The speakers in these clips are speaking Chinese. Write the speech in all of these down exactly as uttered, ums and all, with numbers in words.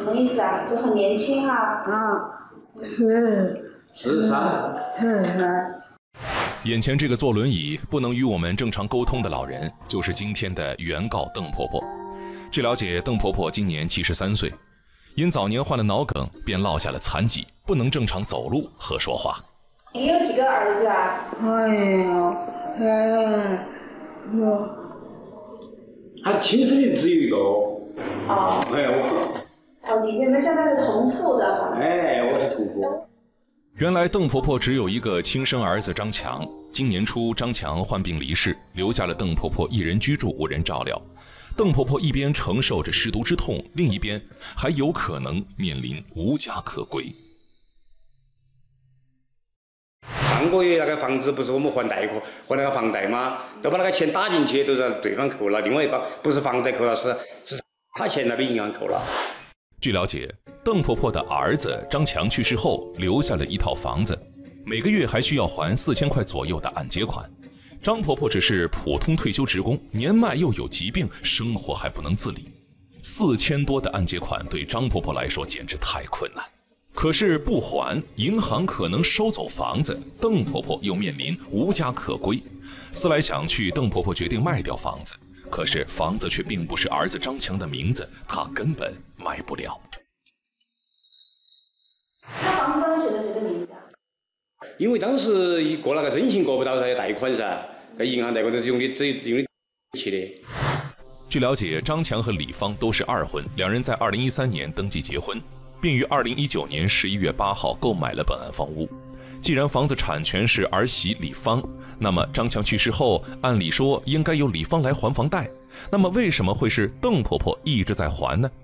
么意思啊？就很年轻啊。 啊，是十三， 是是。 眼前这个坐轮椅不能与我们正常沟通的老人，就是今天的原告邓婆婆。据了解，邓婆婆今年七十三岁，因早年患了脑梗，便落下了残疾，不能正常走路和说话。 你有几个儿子啊？ 哎呦，哎，我， 他亲生的只有一个。 哦。 哎，我。 哦，你这边现在是同父的。 哎，我是同父。 原来邓婆婆只有一个亲生儿子张强，今年初张强患病离世，留下了邓婆婆一人居住，无人照料。邓婆婆一边承受着失独之痛，另一边还有可能面临无家可归。 上个月那个房子不是我们还贷款还那个房贷吗？都把那个钱打进去，都让对方扣了。另外一方不是房贷扣了，是是他钱那被银行扣了。 据了解，邓婆婆的儿子张强去世后，留下了一套房子，每个月还需要还四千块左右的按揭款。张婆婆只是普通退休职工，年迈又有疾病，生活还不能自理，四千多的按揭款对张婆婆来说简直太困难。可是不还，银行可能收走房子，邓婆婆又面临无家可归。思来想去，邓婆婆决定卖掉房子。可是房子却并不是儿子张强的名字，她根本卖不了。 那房子上写的谁的名字啊？ 因为当时过那个征信过不到噻，贷款噻，在银行贷款都是用的只用的起的。 据了解，张强和李芳都是二婚，两人在二零一三年登记结婚，并于二零一九年十一月八号购买了本案房屋。既然房子产权是儿媳李芳，那么张强去世后，按理说应该由李芳来还房贷，那么为什么会是邓婆婆一直在还呢？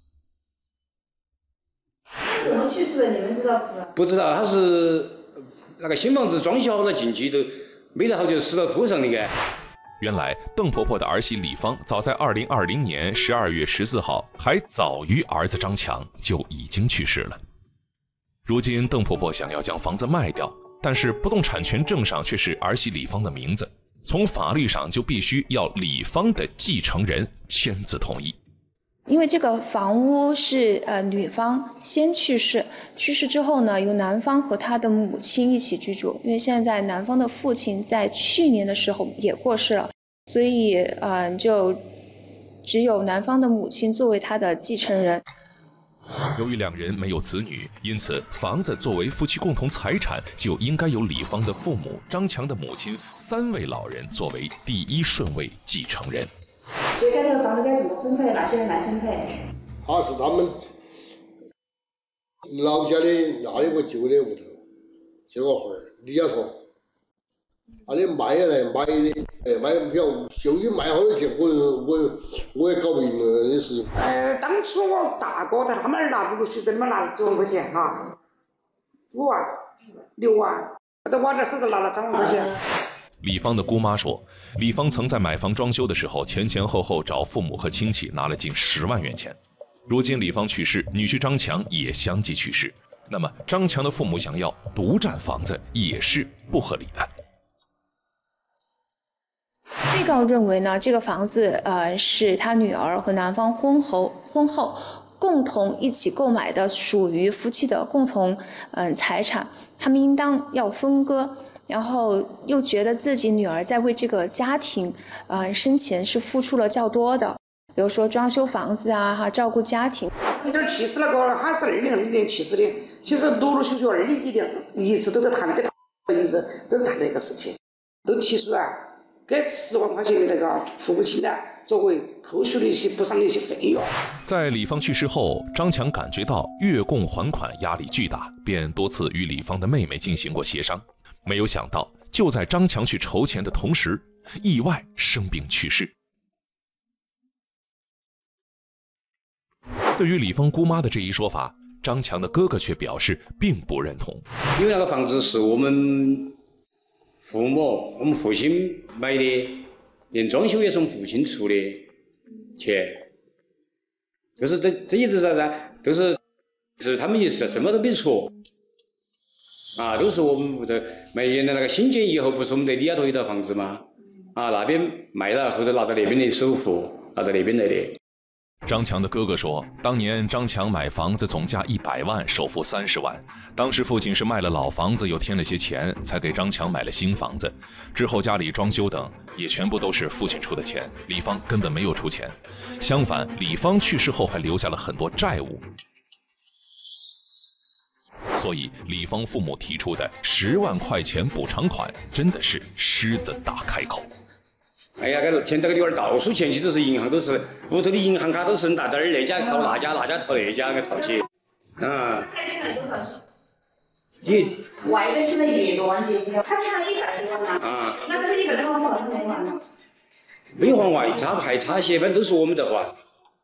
怎么去世的？你们知道不知道？ 不知道，他是那个新房子装修好了进去都没得好久死到铺上的该。 原来邓婆婆的儿媳李芳早在二零二零年十二月十四号，还早于儿子张强就已经去世了。如今邓婆婆想要将房子卖掉，但是不动产权证上却是儿媳李芳的名字，从法律上就必须要李芳的继承人签字同意。 因为这个房屋是呃女方先去世，去世之后呢，由男方和他的母亲一起居住。因为现在男方的父亲在去年的时候也过世了，所以呃就只有男方的母亲作为他的继承人。 由于两人没有子女，因此房子作为夫妻共同财产，就应该由李芳的父母、张强的母亲三位老人作为第一顺位继承人。 所以该这个房子该怎么分配？哪些人来分配？ 他是他们老家的那有个旧的屋头，这个会儿李家头，他的卖下来买的，哎买不票，就已卖好多钱，我我我也搞不赢了这事情。 呃，当初我大哥在他们那儿拿，陆陆续续他们拿了九万块钱哈，五万、六万，在我这手头拿了三万块钱。 李芳的姑妈说，李芳曾在买房装修的时候，前前后后找父母和亲戚拿了近十万元钱。如今李芳去世，女婿张强也相继去世，那么张强的父母想要独占房子也是不合理的。 被告认为呢，这个房子呃是他女儿和男方婚后婚后共同一起购买的，属于夫妻的共同嗯、呃、财产，他们应当要分割。然后又觉得自己女儿在为这个家庭呃生前是付出了较多的，比如说装修房子啊，哈照顾家庭。 你这去世那个他是二零二零年去世的，其实陆陆续续二零一年一直都在谈那个，一直都在谈那个事情，都提出啊给十万块钱的那个父母亲呢，作为后续的一些补偿的一些费用。 在李芳去世后，张强感觉到月供还款压力巨大，便多次与李芳的妹妹进行过协商。没有想到，就在张强去筹钱的同时，意外生病去世。对于李芳姑妈的这一说法，张强的哥哥却表示并不认同。 因为那个房子是我们父母、我们父亲买的，连装修也是我们父亲出的钱，就是这这一直在在都是，是他们也是什么都没错。啊，都是我们屋头买原来那个新建以后，不是我们在里头一套房子吗？啊，那边卖了，后头拿到那边的首付，拿到那边来的。 张强的哥哥说，当年张强买房子总价一百万，首付三十万。当时父亲是卖了老房子，又添了些钱，才给张强买了新房子。之后家里装修等也全部都是父亲出的钱，李芳根本没有出钱。相反，李芳去世后还留下了很多债务。所以，李芳父母提出的十万块钱补偿款，真的是狮子大开口。 哎呀，这个现在这个地方到处钱去都是银行，都是屋头的银行卡都是大点儿，那家掏那家，那家掏那家，给掏起。啊。 他欠了多少钱？ 你外头欠了一个万几，他欠了一百多万嘛。 啊。 那这个一百多万多少他没还呢？ 没还完，他还差些，反正都是我们在还。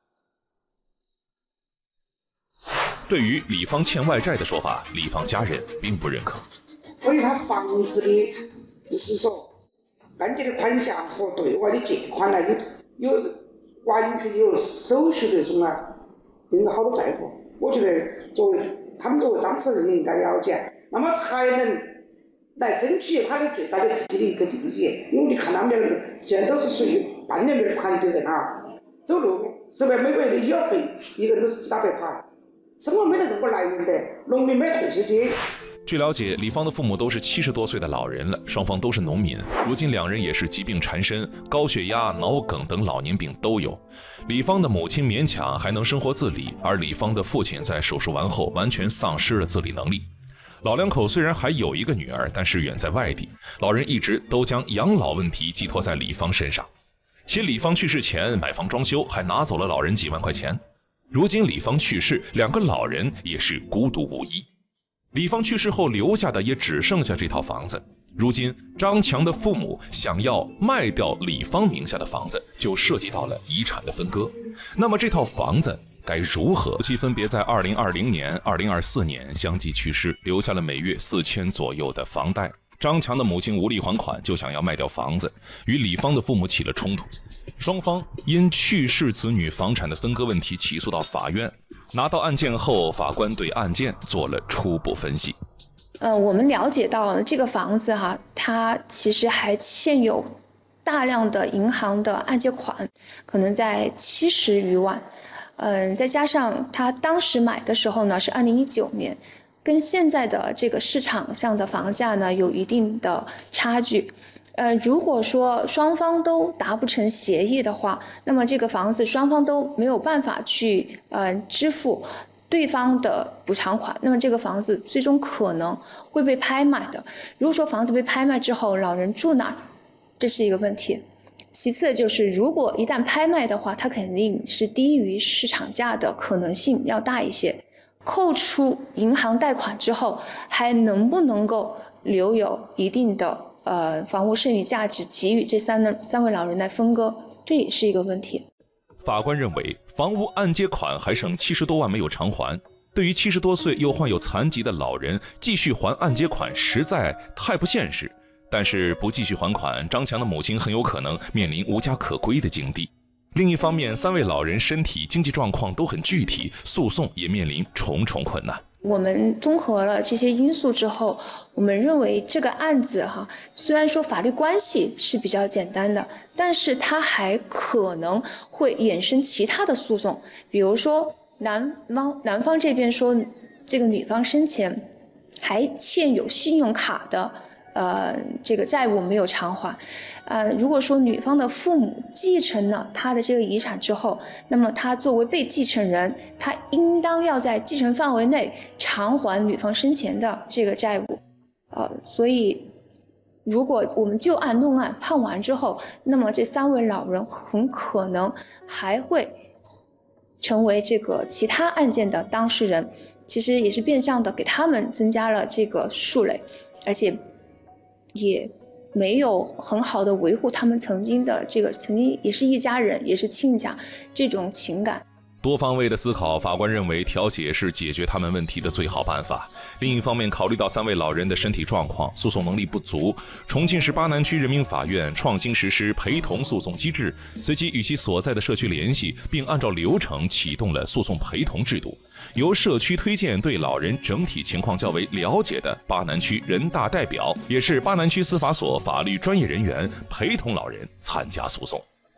对于李芳欠外债的说法，李芳家人并不认可。 关于他房子的，就是说。按揭的款项和对外的借款呢，有有完全有手续那种啊，应该好多债务。我觉得作为他们作为当事人也应该了解，那么才能来争取他的最大的自己的一个利益。因为你看他们两个现在都是属于半年病的残疾人啊，走路是吧？每个月的医药费一个人都是几大百块，生活没得这么来源的，农民没退休金。 据了解，李芳的父母都是七十多岁的老人了，双方都是农民，如今两人也是疾病缠身，高血压、脑梗等老年病都有。李芳的母亲勉强还能生活自理，而李芳的父亲在手术完后完全丧失了自理能力。老两口虽然还有一个女儿，但是远在外地，老人一直都将养老问题寄托在李芳身上。且李芳去世前买房装修，还拿走了老人几万块钱。如今李芳去世，两个老人也是孤独无依。李芳去世后留下的也只剩下这套房子。如今张强的父母想要卖掉李芳名下的房子，就涉及到了遗产的分割。那么这套房子该如何？夫妻分别在二零二零年、二零二四年相继去世，留下了每月四千左右的房贷。张强的母亲无力还款，就想要卖掉房子，与李芳的父母起了冲突。双方因去世子女房产的分割问题起诉到法院。拿到案件后，法官对案件做了初步分析。 呃，我们了解到这个房子哈，它其实还欠有大量的银行的按揭款，可能在七十余万。嗯、呃，再加上他当时买的时候呢是二零一九年，跟现在的这个市场上的房价呢有一定的差距。呃，如果说双方都达不成协议的话，那么这个房子双方都没有办法去呃支付对方的补偿款，那么这个房子最终可能会被拍卖的。如果说房子被拍卖之后，老人住哪儿，这是一个问题。其次就是，如果一旦拍卖的话，它肯定是低于市场价的可能性要大一些。扣除银行贷款之后，还能不能够留有一定的呃房屋剩余价值，给予这三三位老人来分割，这也是一个问题。 法官认为，房屋按揭款还剩七十多万没有偿还，对于七十多岁又患有残疾的老人，继续还按揭款实在太不现实。但是不继续还款，张强的母亲很有可能面临无家可归的境地。另一方面，三位老人身体经济状况都很具体，诉讼也面临重重困难。 我们综合了这些因素之后，我们认为这个案子哈，虽然说法律关系是比较简单的，但是它还可能会衍生其他的诉讼，比如说男方男方这边说这个女方生前还欠有信用卡的呃这个债务没有偿还。呃，如果说女方的父母继承了他的这个遗产之后，那么他作为被继承人，他应当要在继承范围内偿还女方生前的这个债务。呃，所以如果我们就案论案判完之后，那么这三位老人很可能还会成为这个其他案件的当事人，其实也是变相的给他们增加了这个数累，而且也没有很好的维护他们曾经的这个曾经也是一家人，也是亲家这种情感。 多方位的思考，法官认为调解是解决他们问题的最好办法。另一方面，考虑到三位老人的身体状况、诉讼能力不足，重庆市巴南区人民法院创新实施陪同诉讼机制，随即与其所在的社区联系，并按照流程启动了诉讼陪同制度，由社区推荐对老人整体情况较为了解的巴南区人大代表，也是巴南区司法所法律专业人员陪同老人参加诉讼。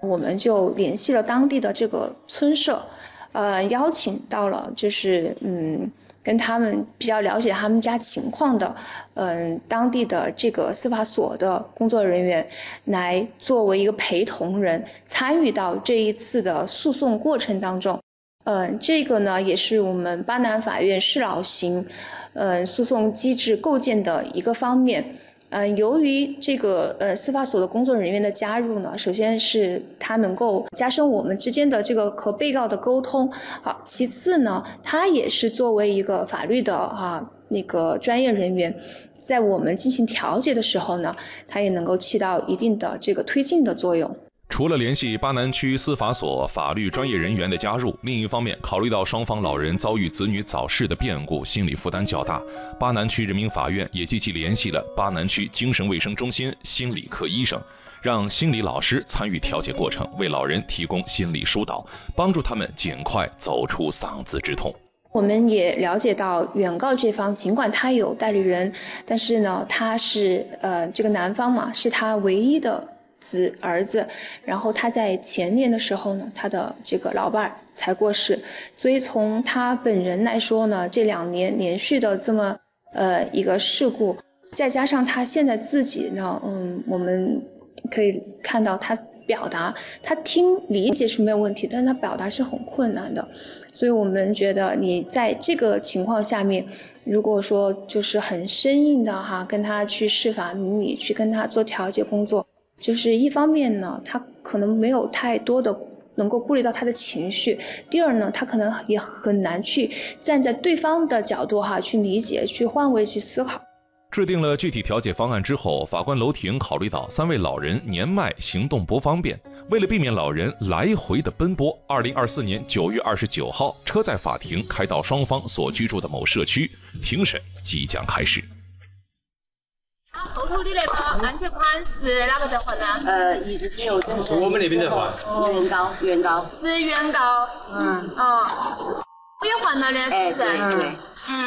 我们就联系了当地的这个村社，呃，邀请到了就是嗯。跟他们比较了解他们家情况的，嗯，当地的这个司法所的工作人员来作为一个陪同人，参与到这一次的诉讼过程当中。嗯，这个呢也是我们巴南法院适老型，嗯，诉讼机制构建的一个方面。嗯，由于这个呃司法所的工作人员的加入呢，首先是他能够加深我们之间的这个和被告的沟通，好，其次呢，他也是作为一个法律的啊那个专业人员，在我们进行调解的时候呢，他也能够起到一定的这个推进的作用。 除了联系巴南区司法所法律专业人员的加入，另一方面，考虑到双方老人遭遇子女早逝的变故，心理负担较大，巴南区人民法院也积极联系了巴南区精神卫生中心心理科医生，让心理老师参与调解过程，为老人提供心理疏导，帮助他们尽快走出嗓子之痛。 我们也了解到，原告这方尽管他有代理人，但是呢，他是呃这个男方嘛，是他唯一的子儿子，然后他在前年的时候呢，他的这个老伴儿才过世，所以从他本人来说呢，这两年连续的这么呃一个事故，再加上他现在自己呢，嗯，我们可以看到他表达，他听理解是没有问题，但是他表达是很困难的，所以我们觉得你在这个情况下面，如果说就是很生硬的哈，跟他去释法明理，去跟他做调解工作。就是一方面呢，他可能没有太多的能够顾虑到他的情绪；第二呢，他可能也很难去站在对方的角度哈去理解、去换位、去思考。 制定了具体调解方案之后，法官楼庭考虑到三位老人年迈、行动不方便，为了避免老人来回的奔波，二零二四年九月二十九号，车在法庭开到双方所居住的某社区，庭审即将开始。 后头的那个安全款是哪个在还呢？ 呃，一直只有这是我们那边在还。 原告，原告。 是原告。嗯。哦。我也还了的，是不是？ 哎，对对。 嗯。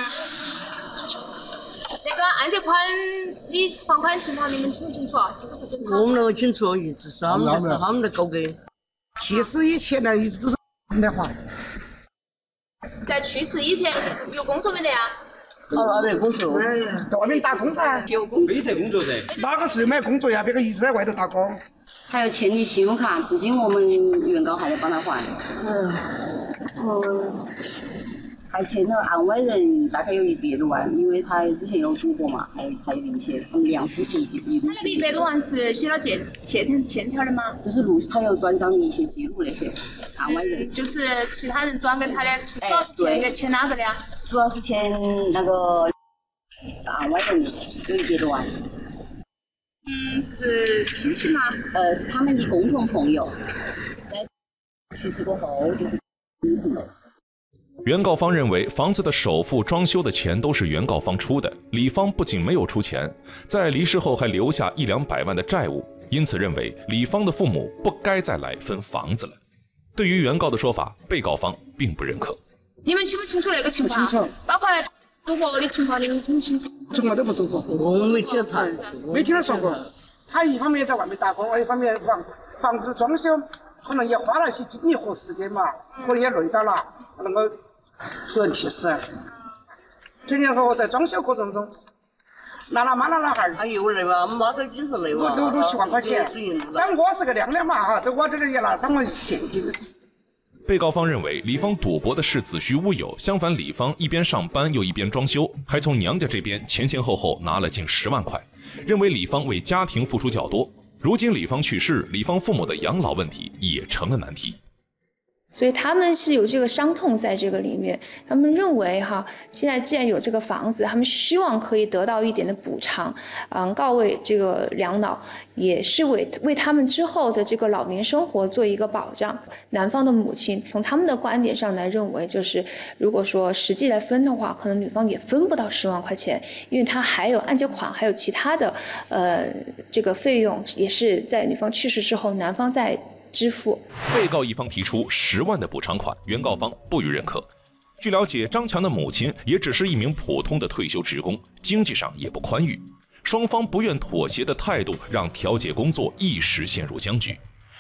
那个安全款你还款情况你们清不清楚？是不是正常？ 我们那个清楚，一直是他们的，他们的搞给。 去世以前呢，一直都是他们的还。 在去世以前有工作没得呀？ 哦，没工作， 在外面打工噻， 有工作， 没得工作噻。 哪个是没工作呀？别个一直在外头打工。 还要欠你信用卡，至今我们原告还得帮他还。嗯，嗯，还欠了案外人大概有一百多万，因为他之前有赌博嘛，还有还有一些两夫妻一共。 他那个一百多万是写了欠欠欠条的吗？ 就是录，他有转账的一些记录那些案外人。 就是其他人转给他的，主要是欠给欠哪个的呀？ 主要是欠那个案外人有一百多万。 嗯，是亲戚吗？ 呃，是他们的共同朋友，在去世过后就是女朋友。 原告方认为，房子的首付、装修的钱都是原告方出的，李方不仅没有出钱，在离世后还留下一两百万的债务，因此认为李方的父母不该再来分房子了。对于原告的说法，被告方并不认可。 你们清不清楚那个情况？ 清楚。 包括赌博的情况，你们清不清楚？ 从来都不赌博， 我们没听他， 没听他说过。他一方面在外面打工，另一方面房房子装修，可能也花了些精力和时间嘛，可能也累到了，能够突然去世。前前后后在装修过程中，拿了妈拿了孩儿， 他有人嘛，妈都几十来万， 都都七万块钱。但我是个亮亮嘛哈，这我这里也拿三万现金。 被告方认为，李方赌博的事子虚乌有，相反，李方一边上班又一边装修，还从娘家这边前前后后拿了近十万块，认为李方为家庭付出较多。如今李方去世，李方父母的养老问题也成了难题。 所以他们是有这个伤痛在这个里面，他们认为哈，现在既然有这个房子，他们希望可以得到一点的补偿，嗯，告慰这个两老，也是为为他们之后的这个老年生活做一个保障。男方的母亲从他们的观点上来认为，就是如果说实际来分的话，可能女方也分不到十万块钱，因为他还有按揭款，还有其他的呃这个费用，也是在女方去世之后，男方在支付。 被告一方提出十万的补偿款，原告方不予认可。据了解，张强的母亲也只是一名普通的退休职工，经济上也不宽裕。双方不愿妥协的态度让调解工作一时陷入僵局。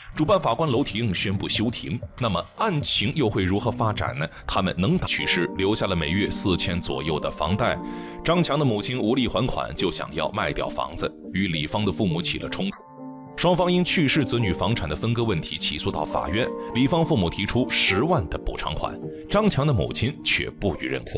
主办法官娄婷宣布休庭。那么案情又会如何发展呢？他们能去世，留下了每月四千左右的房贷。张强的母亲无力还款，就想要卖掉房子，与李芳的父母起了冲突。双方因去世子女房产的分割问题起诉到法院，李芳父母提出十万的补偿款，张强的母亲却不予认可。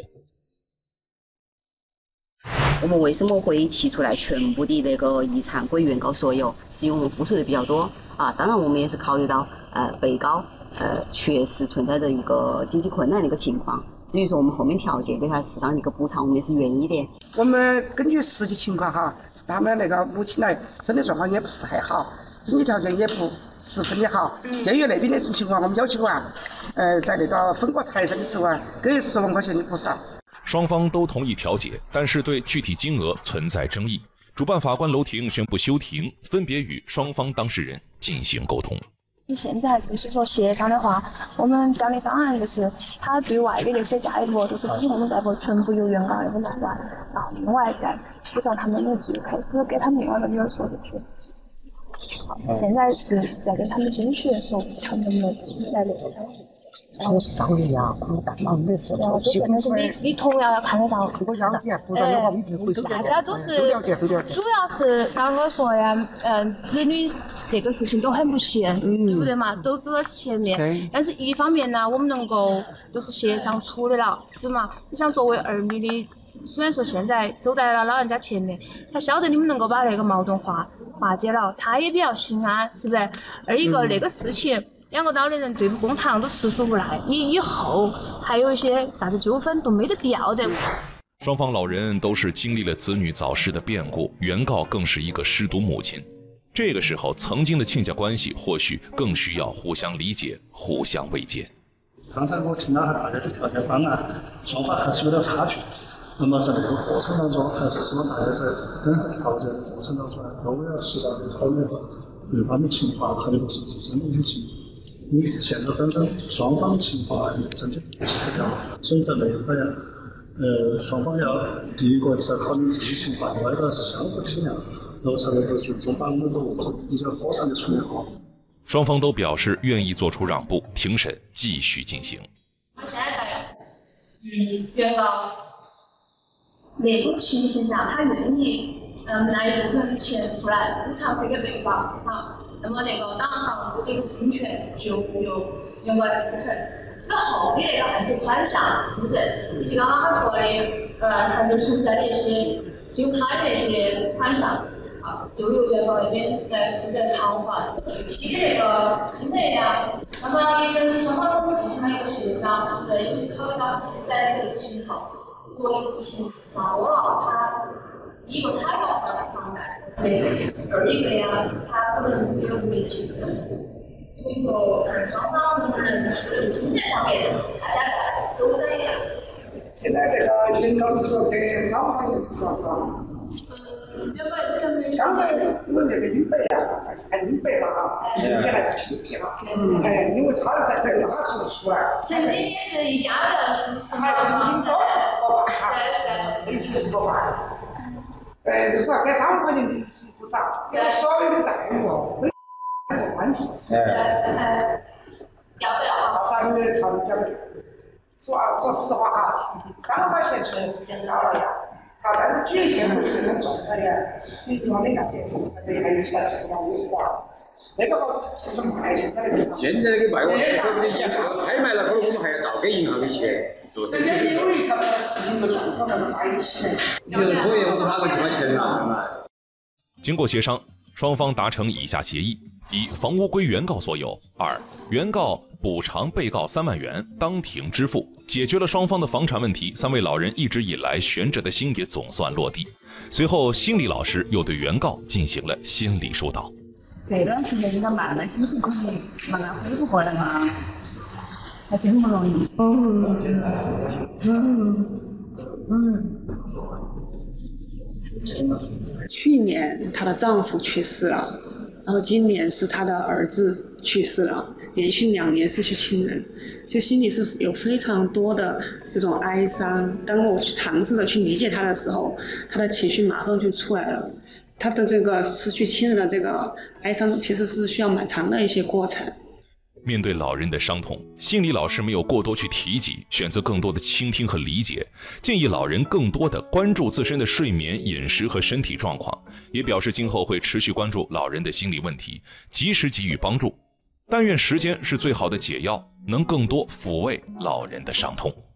我们为什么会提出来全部的那个遗产归原告所有？是因为我们付出的比较多啊，当然我们也是考虑到呃被告呃确实存在着一个经济困难的一个情况。至于说我们后面调解给他适当的一个补偿，我们也是愿意的。 我们根据实际情况哈，他们那个母亲来身体状况也不是太好，经济条件也不十分的好。鉴于那边的这种情况，我们要求啊，呃，在那个分割财产的时候啊，给十万块钱的补偿。 双方都同意调解，但是对具体金额存在争议。主办法官娄婷宣布休庭，分别与双方当事人进行沟通。 现在就是说协商的话，我们讲的方案就是他对外的那些债务都是以我们债务全部由原告那边来还，然后另外再补偿他们的就开始给他们另外的女儿说的是。现在是在跟他们争取的时候，他们没来那个。 从上面呀，他们干嘛没事？ 哦，就真的是你，你同样要看得到。 如果了解不然的话，你不会大家都是都了解，都了解。 主要是啷个说呀？嗯，子女这个事情都很不幸，嗯、对不对嘛？都走到前面。但是一方面呢，我们能够就是协商处理了，是嘛？你想作为儿女的，虽然说现在走在了老人家前面，他晓得你们能够把那个矛盾化化解了，他也比较心安，是不是？二一个、嗯、那个事情。两个老年人对簿公堂都实属无赖，你以后还有一些啥子纠纷都没得必要的。 双方老人都是经历了子女早逝的变故，原告更是一个失独母亲。这个时候，曾经的亲家关系或许更需要互相理解、互相慰藉。 刚才我听到大家的调解方案，双方还是有点差距。那么在这个过程当中，还是希望大家在任何调解的过程当中，都要适当的考虑到对方的情况，还有是自身的一些情况。因为现在本身双方的情况身体不是太好，所以在那一块呀，呃，双方要第一个是要考虑自己情况，另外一个是相互体谅，然后才能够最终把那个问题比较妥善的处理好。 双方都表示愿意做出让步，庭审继续进行。 我现在在嗯原告那种情形下，他愿意嗯拿一部分钱出来补偿这个被告啊。那么那个当然房子的一个侵权就由原告来继承，之后的那个按揭款项是不是？就刚刚他说的，呃，他就存在的一些信用卡的那些款项，啊，就由原告那边来负责偿还。具体的那个金额呀，那么也跟双方都进行了一个协商，是因为考虑到现在的这个情况，如果执行那多了，他一个他要还的房贷。对，二一个呀，他可能有违纪的，所以说双方能不能是金钱上面大家来走在一起。 现在这个原告的时候给双方也不少是吧？ 嗯，原告这个相对因为那个英北啊，按英北嘛哈，英北还是亲戚哈，哎，因为他在这个他说出来。 前几年是一家人，是不是？ 还曾经都是十多万哈，对对，一起十多万。呃，就是说给三万块钱利息不少，给所有的债务跟没有关系。 哎，要不要？ 到啥时候考虑要不要？说说实话哈，三万块钱确实减少了呀，啊，但是举现不是很重，哎呀，你地方的感觉，对，还有其他十万五万，那个房子其实卖现在的。 现在那个卖房子，说不定银行拍卖了，可能我们还要倒给银行的钱。 这边有一个事情的状况能摆一起。 你可以，我拿个几块钱拿。 经过协商，双方达成以下协议：一、房屋归原告所有；二、原告补偿被告三万元，当庭支付，解决了双方的房产问题。三位老人一直以来悬着的心也总算落地。随后，心理老师又对原告进行了心理疏导。 这段时间应该慢慢心情可以慢慢恢复过来嘛。还真不容易。嗯嗯嗯。去年她的丈夫去世了，然后今年是她的儿子去世了，连续两年失去亲人，就心里是有非常多的这种哀伤。当我去尝试的去理解她的时候，她的情绪马上就出来了。 他的这个失去亲人的这个哀伤，其实是需要蛮长的一些过程。 面对老人的伤痛，心理老师没有过多去提及，选择更多的倾听和理解，建议老人更多的关注自身的睡眠、饮食和身体状况，也表示今后会持续关注老人的心理问题，及时给予帮助。但愿时间是最好的解药，能更多抚慰老人的伤痛。